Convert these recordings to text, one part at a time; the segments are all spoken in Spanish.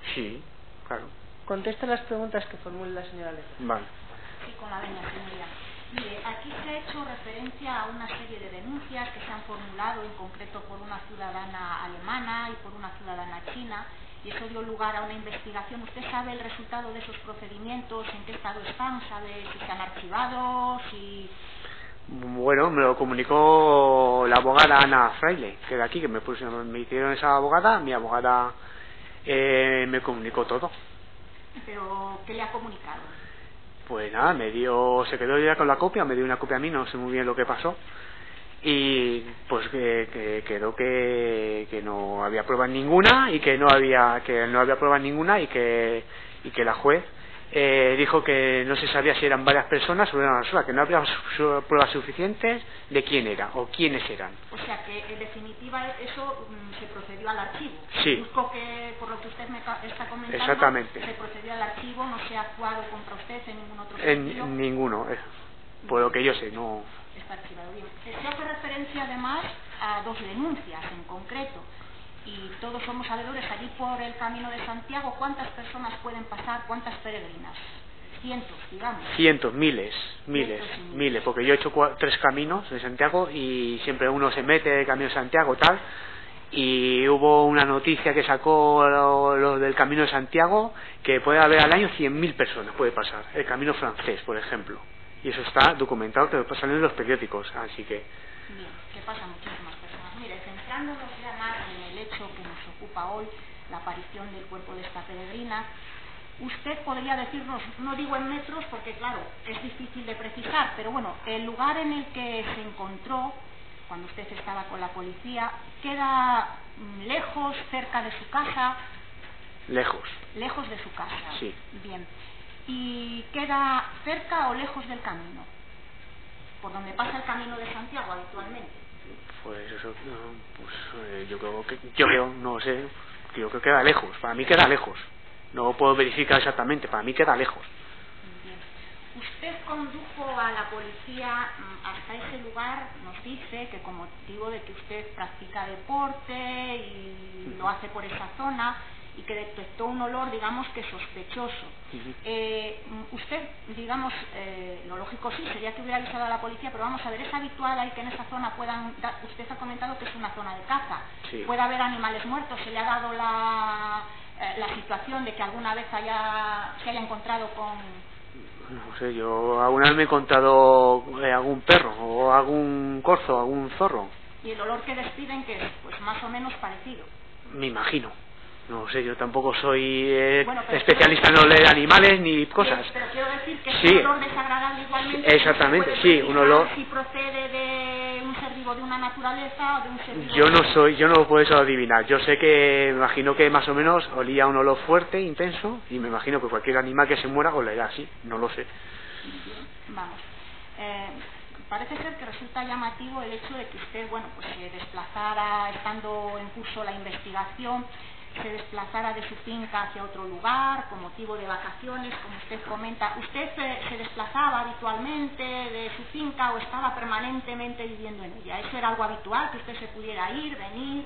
Sí, claro. Contesta las preguntas que formule la señora Lezama. Vale. Sí, con la venia, señoría. Mire, aquí se ha hecho referencia a una serie de denuncias que se han formulado en concreto por una ciudadana alemana y por una ciudadana china, y eso dio lugar a una investigación. ¿Usted sabe el resultado de esos procedimientos? ¿En qué estado están? ¿Sabe si se han archivado? Bueno, me lo comunicó la abogada Ana Fraile, que de aquí, que me hicieron esa abogada. Mi abogada me comunicó todo. ¿Pero qué le ha comunicado? Pues nada, se quedó ya con la copia, me dio una copia a mí, no sé muy bien lo que pasó, y pues que quedó que no había pruebas ninguna y que no había pruebas ninguna y que la juez dijo que no se sabía si eran varias personas o era una sola, que no había pruebas suficientes de quién era o quiénes eran. O sea que en definitiva eso se procedió al archivo. Sí. Busco que por lo que usted me está comentando, exactamente, se procedió al archivo, no se ha actuado contra usted en ningún otro sentido. En ninguno, por lo que yo sé, no. Está archivado bien. Se hace referencia además a dos denuncias en concreto. Y todos somos sabedores, allí por el Camino de Santiago, ¿cuántas personas pueden pasar? ¿Cuántas peregrinas? Cientos, digamos. Cientos, miles, porque yo he hecho 3 caminos de Santiago y siempre uno se mete de Camino de Santiago tal, y hubo una noticia que sacó lo del Camino de Santiago, que puede haber al año 100.000 personas, puede pasar, el Camino francés, por ejemplo, y eso está documentado, que salen en los periódicos, así que... Bien, que pasan muchísimas personas. Mire, centrándonos ya más en el hecho que nos ocupa hoy, la aparición del cuerpo de esta peregrina, usted podría decirnos, no digo en metros porque claro, es difícil de precisar, pero bueno, el lugar en el que se encontró cuando usted estaba con la policía, ¿queda lejos, cerca de su casa? Lejos. Lejos de su casa. Sí. Bien. ¿Y queda cerca o lejos del camino? Por donde pasa el Camino de Santiago habitualmente. Pues eso, yo creo, no sé, creo que queda lejos, para mí queda lejos, no puedo verificar exactamente, para mí queda lejos. Bien. Usted condujo a la policía hasta ese lugar, nos dice que con motivo de que usted practica deporte y lo hace por esa zona y que detectó un olor, digamos que sospechoso. Usted, digamos, lo lógico sí sería que hubiera avisado a la policía, pero vamos a ver, es habitual ahí que en esa zona usted ha comentado que es una zona de caza, sí. Puede haber animales muertos, se le ha dado la situación de que alguna vez se haya encontrado con... No sé, yo alguna vez me he encontrado algún perro o algún corzo, algún zorro. Y el olor que despiden, que es pues más o menos parecido. Me imagino. No sé, yo tampoco soy especialista en oler animales ni cosas. Pero quiero decir que sí. es un olor desagradable igualmente. Exactamente, sí, un olor. Si procede de un ser vivo de una naturaleza o de un ser vivo. Yo no puedo eso adivinar. Yo sé que, me imagino que más o menos olía un olor fuerte, intenso, y me imagino que cualquier animal que se muera olerá así, no lo sé. Vamos. Parece ser que resulta llamativo el hecho de que usted, pues se desplazara, estando en curso la investigación, se desplazara de su finca hacia otro lugar con motivo de vacaciones, como usted comenta. ¿Usted se desplazaba habitualmente de su finca o estaba permanentemente viviendo en ella? ¿Eso era algo habitual, que usted se pudiera ir, venir?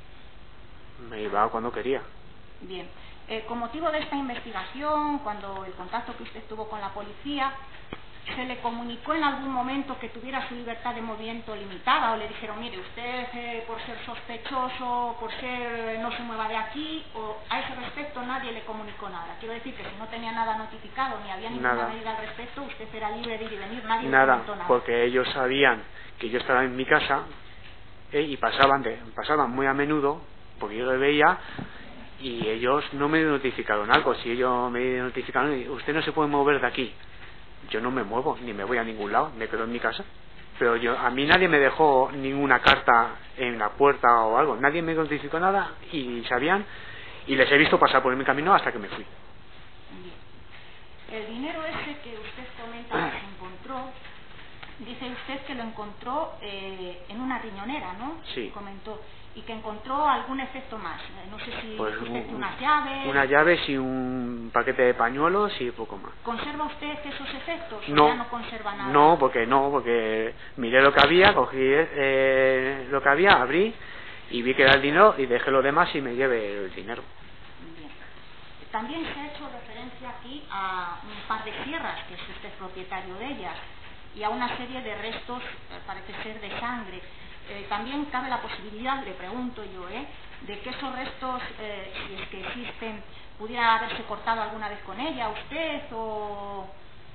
Me iba cuando quería. Bien. Con motivo de esta investigación, cuando el contacto que usted tuvo con la policía, ¿se le comunicó en algún momento que tuviera su libertad de movimiento limitada o le dijeron, mire, usted por ser sospechoso, por ser no se mueva de aquí, o a ese respecto nadie le comunicó nada? Quiero decir que si no tenía nada notificado ni había ninguna medida al respecto, usted era libre de ir y venir, nadie le comentó nada. Porque ellos sabían que yo estaba en mi casa y pasaban muy a menudo, porque yo lo veía, y ellos no me notificaron algo. Si ellos me notificaron, usted no se puede mover de aquí, yo no me muevo, ni me voy a ningún lado, me quedo en mi casa. Pero a mí nadie me dejó ninguna carta en la puerta o algo, nadie me notificó nada, y sabían, y les he visto pasar por mi camino hasta que me fui. Bien. El dinero ese que usted comenta que se encontró, dice usted que lo encontró en una riñonera, ¿no? Sí. Comentó. Y que encontró algún efecto más. No sé si pues unas llaves. Unas llaves y un paquete de pañuelos y poco más. ¿Conserva usted esos efectos? No. ¿O ya no conserva nada? No, porque miré lo que había, cogí lo que había, abrí y vi que era el dinero y dejé lo demás y me llevé el dinero. Bien. también se ha hecho referencia aquí a un par de tierras, que es usted propietario de ellas, y a una serie de restos, parece ser de sangre. También cabe la posibilidad, le pregunto yo, de que esos restos, si es que existen, pudiera haberse cortado alguna vez con ella usted o...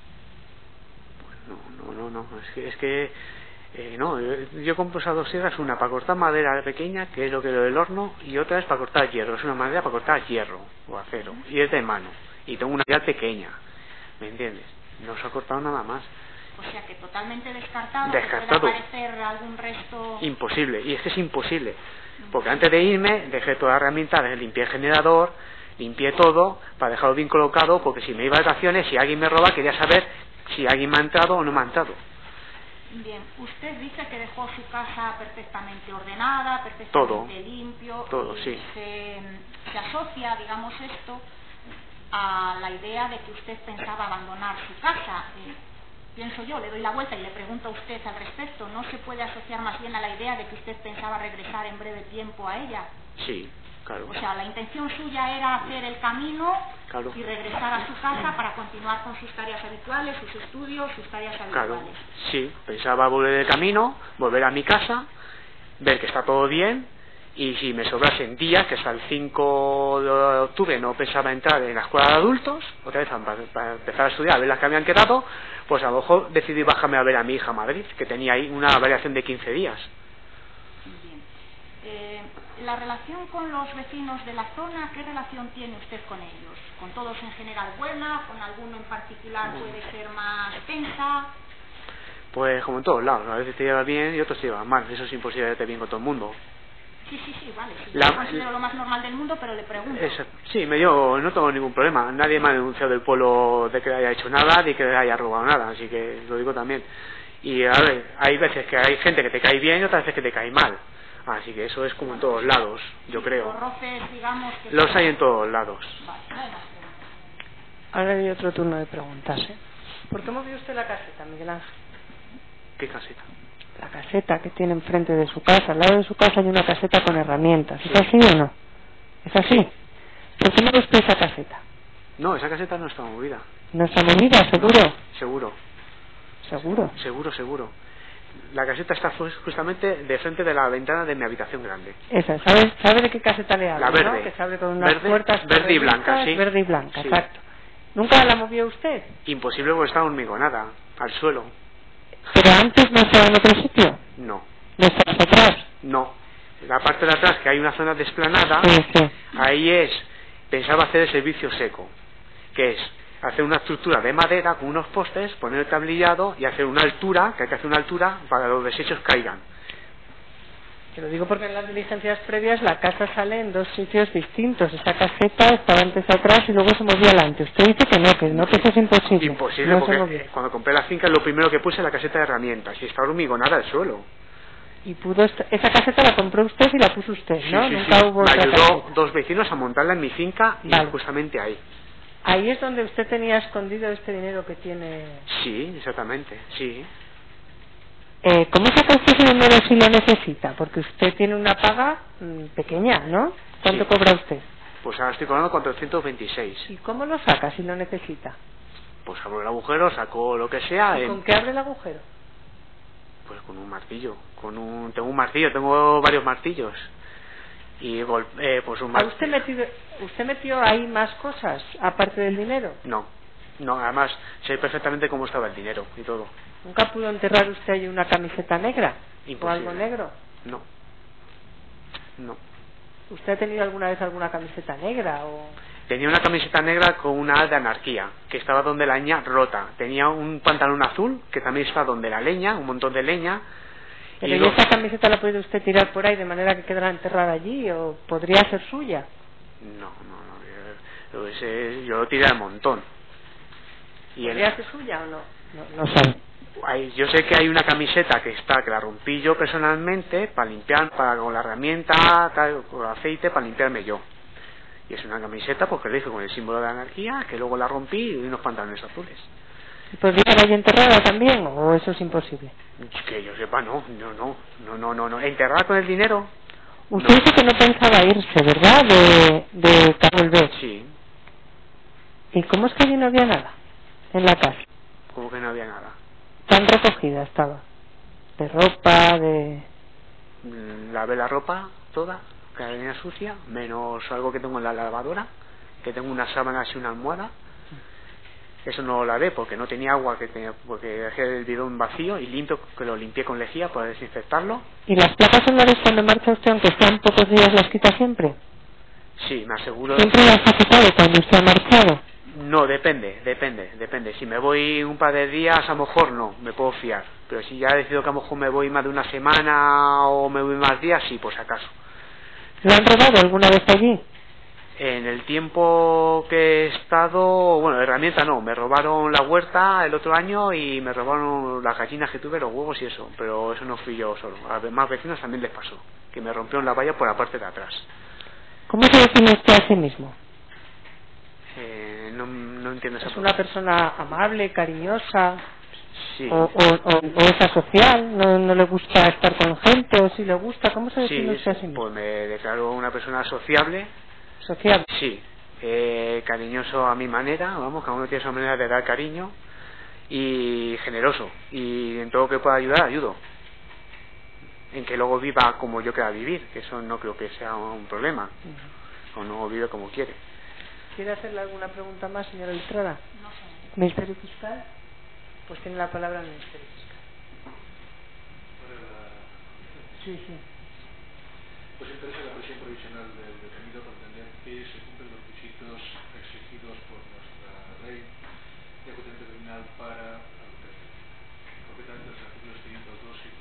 No, es que no, yo compro esas dos sierras, una para cortar madera pequeña, que es lo que lo del horno, y otra es para cortar hierro, es una madera para cortar hierro o acero, y es de mano, y tengo una ya pequeña, ¿me entiendes? No se ha cortado nada más. O sea que totalmente descartado. Descartado. ¿Puede aparecer algún resto? Imposible, y es que es imposible, porque antes de irme dejé toda la herramienta, limpié el generador, limpié todo para dejarlo bien colocado, porque si me iba de vacaciones, si alguien me roba, quería saber si alguien me ha entrado o no me ha entrado. Bien, usted dice que dejó su casa perfectamente ordenada, perfectamente todo, limpio. Todo, sí. Se asocia, digamos, esto a la idea de que usted pensaba abandonar su casa. Pienso yo, le doy la vuelta y le pregunto a usted al respecto, ¿no se puede asociar más bien a la idea de que usted pensaba regresar en breve tiempo a ella? Sí, claro. O sea, la intención suya era hacer el camino, claro, y regresar a su casa para continuar con sus tareas habituales, sus estudios, sus tareas habituales. Claro, sí, pensaba volver de camino, volver a mi casa, ver que está todo bien, y si me sobrasen días, que hasta el 5 de octubre no pensaba entrar en la escuela de adultos, otra vez para empezar a estudiar, a ver las que habían quedado, pues a lo mejor decidí bajarme a ver a mi hija a Madrid, que tenía ahí una variación de 15 días. Bien. La relación con los vecinos de la zona, ¿qué relación tiene usted con ellos? ¿Con todos en general buena? ¿Con alguno en particular puede ser más tensa? Pues como en todos lados, a veces te llevas bien y otros te llevan mal, eso es imposible de estar bien con todo el mundo. Sí, vale, sí, yo considero lo más normal del mundo, pero le pregunto. Sí, no tengo ningún problema, nadie me ha denunciado del pueblo de que haya hecho nada, ni que le haya robado nada, así que lo digo también. Y a ver, hay veces que hay gente que te cae bien y otras veces que te cae mal. Así que eso es como en todos lados, yo creo. Los roces, digamos, que los hay en todos lados. Vale. Ahora hay otro turno de preguntas, ¿Por qué movió usted la caseta, Miguel Ángel? ¿Qué caseta? La caseta que tiene enfrente de su casa. Al lado de su casa hay una caseta con herramientas. ¿Es así o no? ¿Es así? ¿Por qué movió usted esa caseta? No, esa caseta no está movida. ¿No está movida, seguro? No, seguro. Seguro. La caseta está justamente de frente de la ventana de mi habitación grande. Esa, ¿sabe de qué caseta le hablo? La verde. ¿No? Que se abre con unas puertas verde y blanca, sí. Verde y blanca, sí. Exacto. ¿Nunca la movió usted? Imposible porque está hormigonada, al suelo. ¿Pero antes no estaba en otro sitio? No. ¿No está atrás? No. La parte de atrás, que hay una zona desplanada, sí. Ahí pensaba hacer el servicio seco, que es hacer una estructura de madera con unos postes, poner el tablillado y hacer una altura, que hay que hacer una altura para que los desechos caigan. Te lo digo porque en las diligencias previas la casa sale en dos sitios distintos. Esa caseta estaba antes atrás y luego se movía adelante. Usted dice que eso es imposible. Imposible, no porque cuando compré la finca lo primero que puse la caseta de herramientas y está hormigonada al suelo. Y esa caseta la compró usted y la puso usted, ¿no? Sí, Nunca hubo me otra ayudó caseta. Dos vecinos a montarla en mi finca y justamente ahí. Ahí es donde usted tenía escondido este dinero que tiene. Sí, exactamente, sí. ¿Cómo saca usted ese dinero si lo necesita? Porque usted tiene una paga pequeña, ¿no? ¿Cuánto cobra usted? Pues ahora estoy cobrando 426. ¿Y cómo lo saca si lo necesita? Pues abro el agujero, saco lo que sea. ¿Y con qué abre el agujero? Pues con un martillo. Tengo un martillo, tengo varios martillos. Y pues un martillo. ¿Usted metió ahí más cosas aparte del dinero? No, además sé perfectamente cómo estaba el dinero y todo. ¿Nunca pudo enterrar usted ahí una camiseta negra? Imposible. ¿O algo negro? No. ¿Usted ha tenido alguna vez alguna camiseta negra? Tenía una camiseta negra con una de anarquía, que estaba donde la leña rota. Tenía un pantalón azul, que también está donde la leña, un montón de leña. ¿Pero y esa camiseta la puede usted tirar por ahí de manera que quedará enterrada allí o podría ser suya? No. Yo lo tiré al montón. ¿Podría ser suya o no? No sabe. Yo sé que hay una camiseta que la rompí yo personalmente para limpiar, con la herramienta, con aceite para limpiarme yo. Y es una camiseta porque le hice con el símbolo de la anarquía, que luego la rompí y unos pantalones azules. ¿Y podría estar ahí enterrada también o eso es imposible? Que yo sepa, no. ¿Enterrada con el dinero? Usted dice que no pensaba irse, ¿verdad? De Carol B. Sí. ¿Y cómo es que allí no había nada en la casa? Como que no había nada. Tan recogida estaba. De ropa, de... Lavé la ropa toda, que la tenía sucia, menos algo que tengo en la lavadora, que tengo unas sábanas y una almohada. Eso no lo lavé porque no tenía agua, porque dejé el bidón vacío y limpio, que lo limpié con lejía para desinfectarlo. ¿Y las placas solares cuando marcha usted, aunque sean pocos días, las quita siempre? Sí, me aseguro. ¿Siempre las ha quitado cuando usted ha marchado? No, depende. Si me voy un par de días, a lo mejor no, me puedo fiar. Pero si ya he decidido que a lo mejor me voy más de una semana o me voy más días, sí, por si acaso. ¿Lo han robado alguna vez allí? En el tiempo que he estado, bueno, herramienta no, me robaron la huerta el otro año y me robaron las gallinas que tuve, los huevos y eso, pero eso no fui yo solo. A más vecinos también les pasó, que me rompieron la valla por la parte de atrás. ¿Cómo se define usted a sí mismo? No entiendo esa ¿Es una persona amable, cariñosa? Sí. ¿O es asocial? ¿No le gusta estar con gente? ¿O si le gusta? ¿Cómo se define usted a sí mismo? Pues me declaro una persona sociable. ¿Sociable? Sí. Cariñoso a mi manera, vamos, cada uno tiene su manera de dar cariño. Y generoso. Y en todo lo que pueda ayudar, ayudo. En que luego viva como yo quiera vivir, que eso no creo que sea un problema. O no vive como quiere. ¿Quiere hacerle alguna pregunta más, señora Estrada? No sé. ¿Ministerio Fiscal? Pues tiene la palabra el Ministerio Fiscal. Sí. Pues interesa la prisión provisional del detenido por entender que se cumplen los requisitos exigidos por nuestra ley de enjuiciamiento criminal para concretamente los artículos 502 y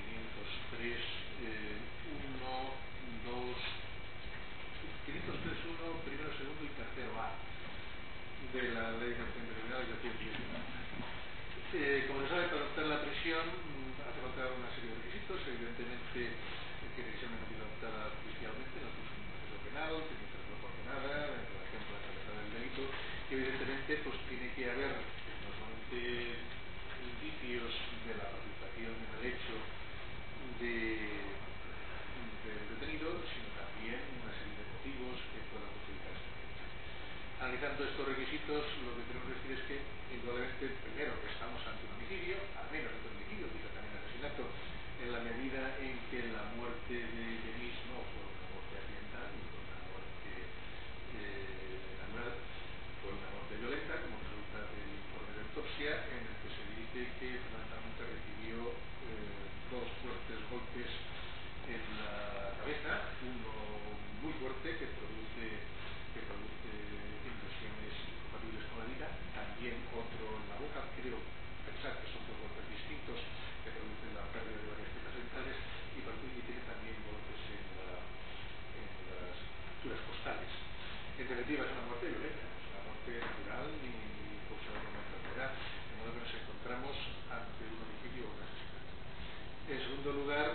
503, primero, segundo y tercero A de la ley de enjuiciamiento criminal de 2010. Como se sabe, para optar la prisión hace falta una serie de requisitos. Evidentemente tiene que ser una medida adoptada judicialmente, no es un proceso penal, tiene que ser proporcionada en relación con la gravedad del delito y evidentemente pues tiene que haber no solamente indicios de la participación en el hecho del detenido, sino también una serie de motivos que puedan justificar ese hecho. Analizando estos requisitos, lo que tenemos que decir es que indudablemente, primero, que estamos ante un homicidio, al menos ante un homicidio, quizá también asesinato, en la medida en que la muerte de Denis no fue una muerte accidental, ni fue una muerte natural, fue una muerte violenta, como resulta del informe de autopsia, en el que se dice que fundamentalmente recibió dos fuertes golpes en la cabeza, uno muy fuerte que produce impresiones incompatibles con la vida, también otro en la boca, creo pensar que son dos golpes distintos que producen la pérdida de varias piezas dentales y tiene también golpes en las estructuras costales. En definitiva, es una muerte violenta, no es una muerte natural ni causada por una enfermedad, de modo que nos encontramos ante un homicidio o un asesinato. En segundo lugar,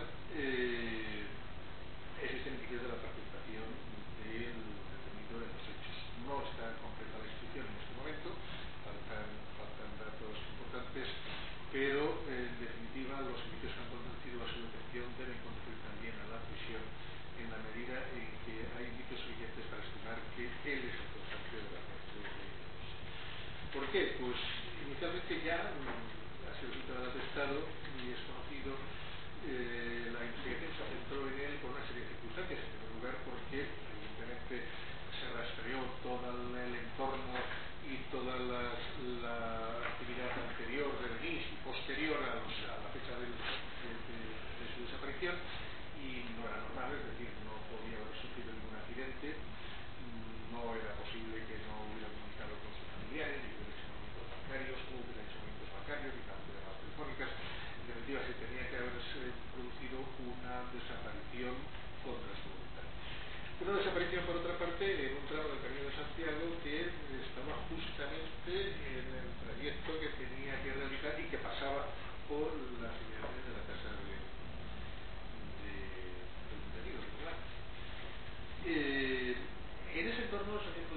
existen indicios de la participación del detenido en los hechos. No está completa la instrucción en este momento, faltan datos importantes, pero en definitiva los indicios que han conducido a su detención deben conducir también a la prisión en la medida en que hay indicios suficientes para estimar que él es el causante de la muerte de ellos. ¿Por qué? Pues inicialmente ya ha sido citado al atestado y es conocido. La investigación se centró en él por una serie de circunstancias. En primer lugar porque evidentemente se rastreó todo el entorno y toda la actividad anterior de Denis y posterior a la fecha de su desaparición, y no era normal, es decir, no podía haber sufrido ningún accidente, no era posible que no hubiera comunicado con sus familiares, ni que hubiera hecho movimientos bancarios, o hubiera hecho movimientos bancarios, ni tampoco llamadas telefónicas. En definitiva, se tenía que haberse producido una desaparición contra su voluntad. Una desaparición, por otra parte, en un tramo del Camino de Santiago que estaba justamente en el trayecto que tenía que realizar y que pasaba por las inmediaciones de la casa del detenido. En ese entorno se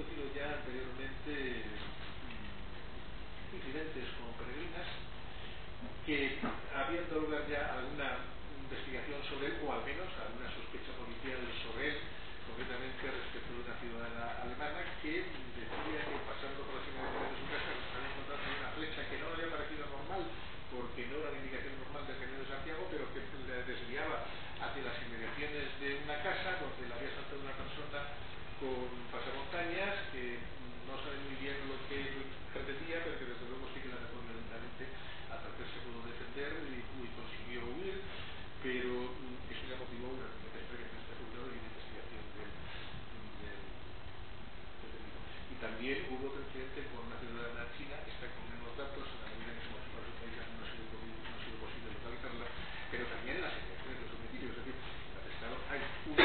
también hubo otro incidente con una ciudadana china, está con menos datos, en la medida en que se mostró su país no ha sido posible localizarla, pero también las indicaciones de los domicilios. Es decir, claro, hay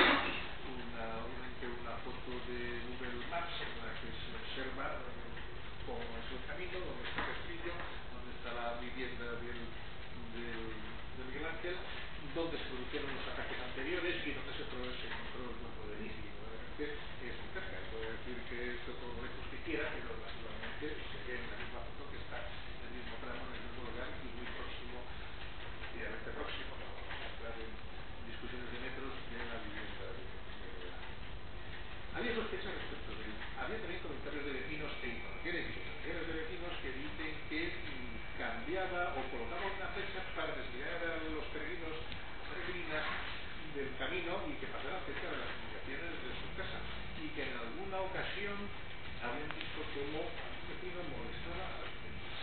una foto de Google Maps en la que se observa cómo es el camino, dónde está el castillo, dónde está la vivienda de Miguel Ángel, dónde se produjeron los ataques anteriores y dónde se encontró el cuerpo de Liz. Y verdaderamente es muy cerca. Puede decir que esto todo lo lejos que quiera, pero naturalmente se ve en la misma foto que está en el mismo tramo, en el mismo lugar y muy próximo, relativamente próximo, no vamos a entrar en discusiones de metros, de la vivienda de Miguel Ángel. Había sospechas respecto de él. Había también comentarios de vecinos e informaciones y declaraciones de vecinos que dicen que cambiaba o colocaba una fecha para desviar a los peregrinos o peregrinas del camino y que pasaran cerca de las inmediaciones de su casa, y que en alguna ocasión habían visto cómo algún vecino molestaba a las vecinas.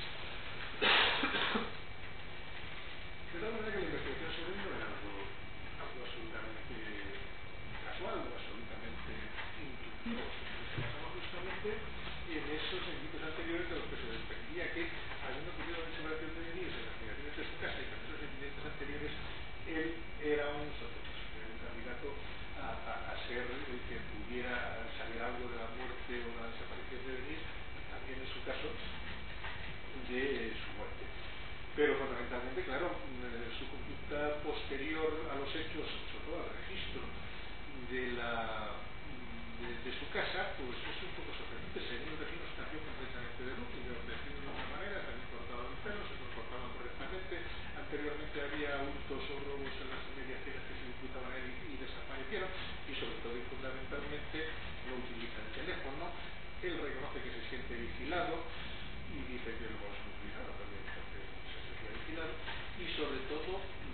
De tal manera que la investigación sobre él no era algo absolutamente casual o absolutamente intuitivo, sino que se basaba justamente en esos indicios anteriores de los que se desprendía que, habiendo ocurrido la separación de Denis en las inmediaciones de su casa y con esos incidentes anteriores, él era un sospechoso, era un candidato a ser el que pudiera saber algo de la muerte o la desaparición de Denis, también en su caso de su muerte. Pero fundamentalmente, claro, su conducta posterior a los hechos, sobre todo al registro de su casa, pues es un poco sorprendente. Según los vecinos, cambió completamente de look, de vestido de otra manera, también cortado el pelo, se comportaban correctamente. Anteriormente había hurtos o robos en las inmediaciones que se le imputaban a él y desaparecieron, y sobre todo y fundamentalmente no utiliza el teléfono. Él reconoce que se siente vigilado y dice que luego es utilizado también porque se sentía vigilado, y sobre todo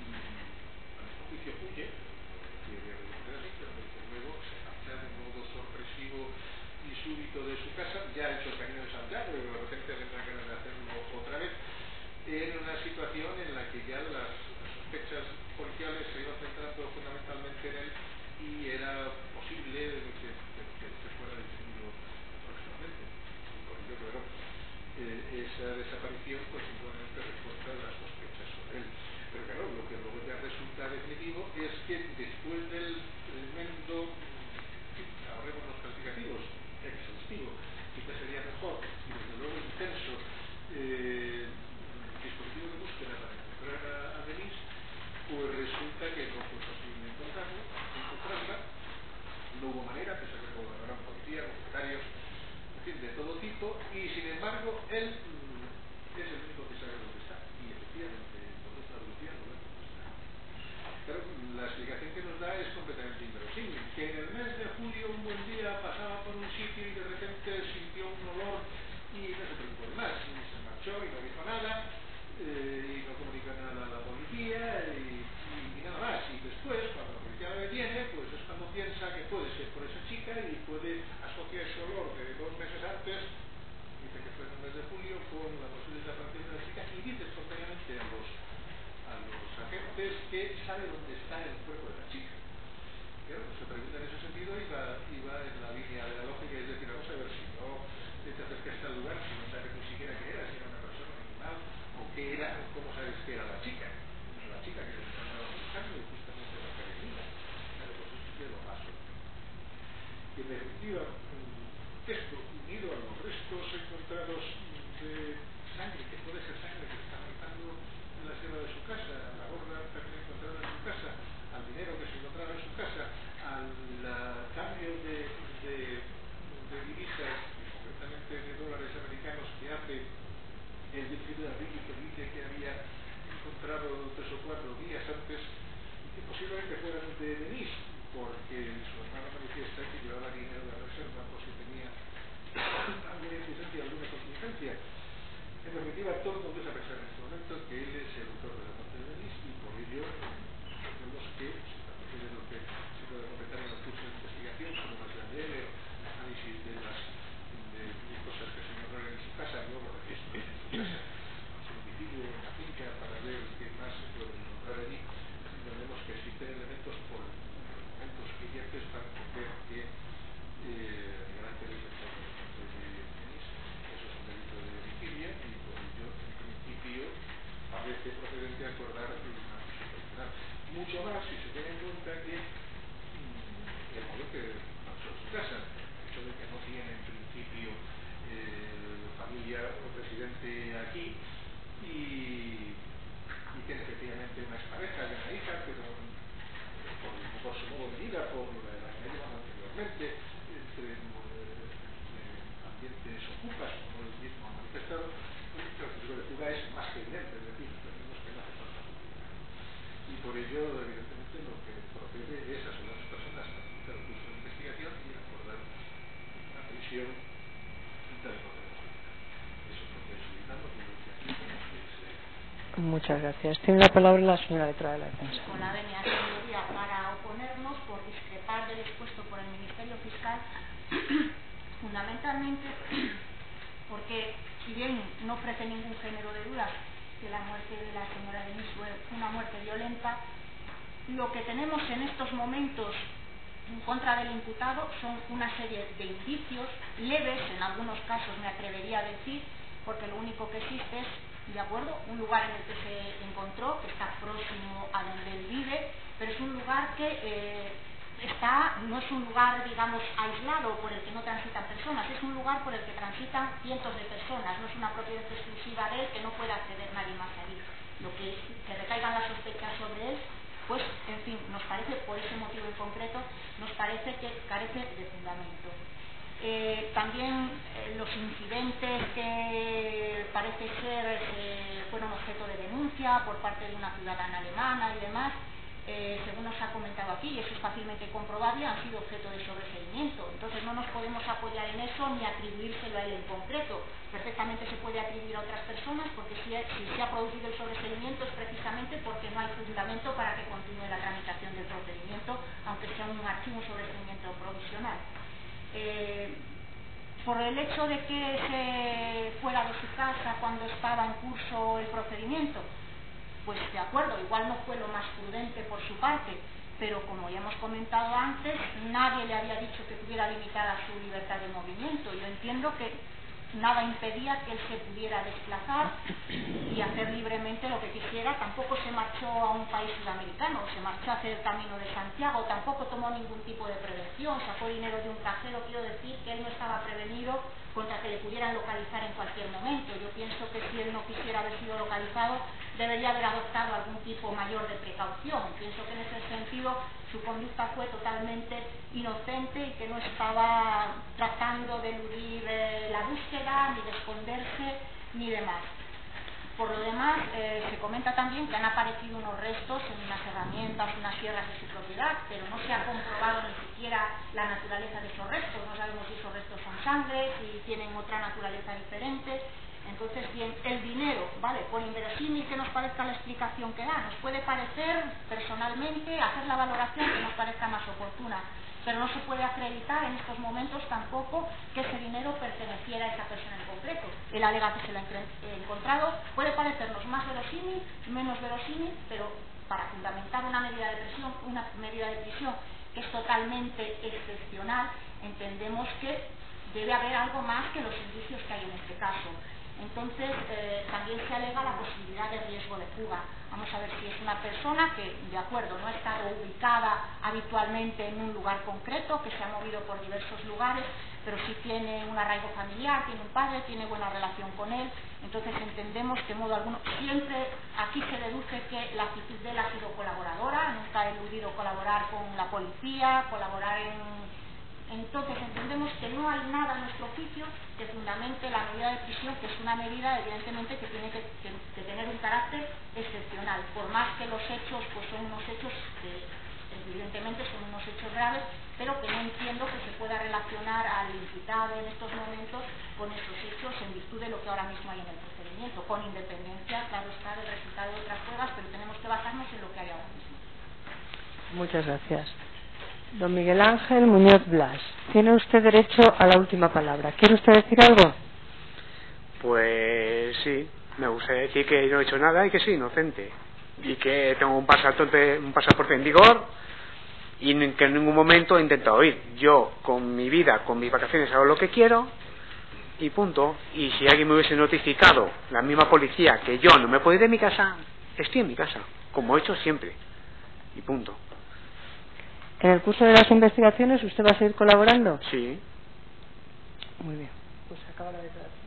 a nuestro juicio huye, quiere responder así, pero desde luego se marcha de modo sorpresivo y súbito de su casa. Ya ha hecho el camino de Santiago, pero de repente vendrá ganas de hacerlo otra vez, en una situación en la que ya las sospechas policiales se iban centrando fundamentalmente en él y era posible que fuera detenido próximamente. Por ello, claro, esa desaparición pues igualmente refuerza las sospechas sobre él. Pero claro, lo que luego ya resulta definitivo es que después del tremendo, ahorremos los calificativos, exhaustivo, quizás sería mejor, y desde luego intenso, dispositivo de búsqueda para encontrar a Denis, pues resulta que no fue posible encontrarla, no hubo manera, pese a que colaboraron policía, voluntarios, en fin, de todo tipo, y sin embargo él es el único que sabe dónde está, y efectivamente entonces la policía no ve dónde está. Claro, la explicación que nos da es completamente inverosímil, que en el mes de julio un buen día pasaba por un sitio y de repente sintió un olor y no se preocupó de más, y se marchó y no dijo nada, y no comunicó nada a la policía y nada más. Y después, cuando la policía la detiene, pues es cuando piensa que puede ser por esa chica y puede asociar ese olor de 2 meses antes, dice que fue en el mes de julio, con la posible desaparición de la chica, y dice espontáneamente a los agentes que sabe dónde está el cuerpo de la chica. Claro, se pregunta en ese sentido iba en la línea de la lógica, es decir, vamos a ver, si no te acercaste al lugar, si no sabes ni siquiera qué era, si era una persona, un animal, o qué era, cómo sabes que era la chica que se encontraba buscando y justamente la peregrina. Claro, pues eso es de lo más sorprendente. Y en definitiva, esto unido a los restos encontrados de sangre, que puede ser sangre que se está marcando en la sierra de su casa, a la gorra también encontrada en su casa, al dinero que se encontraba en su casa, al cambio de divisas, concretamente de dólares americanos, que hace el 17 de abril y que dice que había encontrado 3 o 4 días antes, que posiblemente fueran de Denis, porque su hermano manifiesta que llevaba dinero de reserva por si tenía alguna incidencia, alguna contingencia. En definitiva, todo el mundo es a pensar en este momento que él es el autor de la muerte de Denis, y por ello vemos que, aparte de lo que se puede completar en el curso de investigación, como más grande, análisis de cosas que se encontraron en su casa, luego registros en su casa, su domicilio en la finca, para ver qué más se puede encontrar allí, vemos que existen elementos suficientes para entender que Miguel Ángel es el autor de la muerte de por ello, evidentemente, lo que procede es a las personas a hacer el curso de investigación y acordar la prisión del orden de la sociedad. Eso es lo que solicitamos y lo que aquí tenemos que ser. Muchas gracias. Tiene la palabra la señora letrada de la defensa. Con la venia, señoría, para oponernos por discrepar del expuesto por el Ministerio Fiscal, fundamentalmente porque, si bien no ofrece ningún género de dudas que la muerte de la señora Denis fue una muerte violenta, lo que tenemos en estos momentos en contra del imputado son una serie de indicios leves, en algunos casos me atrevería a decir, porque lo único que existe es, de acuerdo, un lugar en el que se encontró, que está próximo a donde él vive, pero es un lugar que no es un lugar, digamos, aislado por el que no transitan personas, es un lugar por el que transitan cientos de personas, no es una propiedad exclusiva de él que no puede acceder nadie más allí. Lo que recaigan las sospechas sobre él, pues, en fin, nos parece, por ese motivo en concreto, nos parece que carece de fundamento. También los incidentes que parece ser fueron objeto de denuncia por parte de una ciudadana alemana y demás, según nos ha comentado aquí, y eso es fácilmente comprobable, han sido objeto de sobreseimiento. Entonces no nos podemos apoyar en eso ni atribuírselo a él en concreto. Perfectamente se puede atribuir a otras personas, porque si se ha producido el sobreseimiento es precisamente porque no hay fundamento para que continúe la tramitación del procedimiento, aunque sea un archivo, un sobreseimiento provisional. Por el hecho de que se fuera de su casa cuando estaba en curso el procedimiento, pues de acuerdo, igual no fue lo más prudente por su parte, pero como ya hemos comentado antes, nadie le había dicho que tuviera limitada su libertad de movimiento. Yo entiendo que nada impedía que él se pudiera desplazar y hacer libremente lo que quisiera. Tampoco se marchó a un país sudamericano, se marchó a hacer el Camino de Santiago, tampoco tomó ningún tipo de prevención, sacó dinero de un cajero. Quiero decir que él no estaba prevenido contra que le pudieran localizar en cualquier momento. Yo pienso que si él no quisiera haber sido localizado, debería haber adoptado algún tipo mayor de precaución. Pienso que en ese sentido su conducta fue totalmente inocente y que no estaba tratando de eludir la búsqueda, ni de esconderse, ni demás. Por lo demás, se comenta también que han aparecido unos restos en unas herramientas, unas sierras de su propiedad, pero no se ha comprobado ni siquiera la naturaleza de esos restos. No sabemos si esos restos son sangre, si tienen otra naturaleza diferente. Entonces, bien, el dinero, ¿vale? Por inverosímil que nos parezca la explicación que da, nos puede parecer personalmente hacer la valoración que nos parezca más oportuna, pero no se puede acreditar en estos momentos tampoco que ese dinero perteneciera a esa persona en concreto. Él alega que se lo ha encontrado, puede parecernos más verosímil, menos verosímil, pero para fundamentar una medida de prisión que es totalmente excepcional, entendemos que debe haber algo más que los indicios que hay en este caso. Entonces, también se alega la posibilidad de riesgo de fuga. Vamos a ver si es una persona que, de acuerdo, no ha estado ubicada habitualmente en un lugar concreto, que se ha movido por diversos lugares, pero sí tiene un arraigo familiar, tiene un padre, tiene buena relación con él. Entonces entendemos que, de modo alguno, siempre aquí se deduce que la actitud de él ha sido colaboradora, nunca ha eludido colaborar con la policía, colaborar en... Entonces entendemos que no hay nada en nuestro juicio que fundamente la medida de prisión, que es una medida evidentemente que tiene que tener un carácter excepcional, por más que los hechos pues son unos hechos que evidentemente son unos hechos graves, pero que no entiendo que se pueda relacionar al imputado en estos momentos con estos hechos en virtud de lo que ahora mismo hay en el procedimiento, con independencia, claro está, del resultado de otras pruebas, pero tenemos que basarnos en lo que hay ahora mismo. Muchas gracias. Don Miguel Ángel Muñoz Blas, tiene usted derecho a la última palabra. ¿Quiere usted decir algo? Pues sí, me gustaría decir que no he hecho nada y que soy inocente. Y que tengo un pasaporte en vigor y que en ningún momento he intentado ir. Yo, con mi vida, con mis vacaciones, hago lo que quiero y punto. Y si alguien me hubiese notificado, la misma policía, que yo no me puedo ir de mi casa, estoy en mi casa, como he hecho siempre. Y punto. ¿En el curso de las investigaciones usted va a seguir colaborando? Sí. Muy bien. Pues acaba la declaración.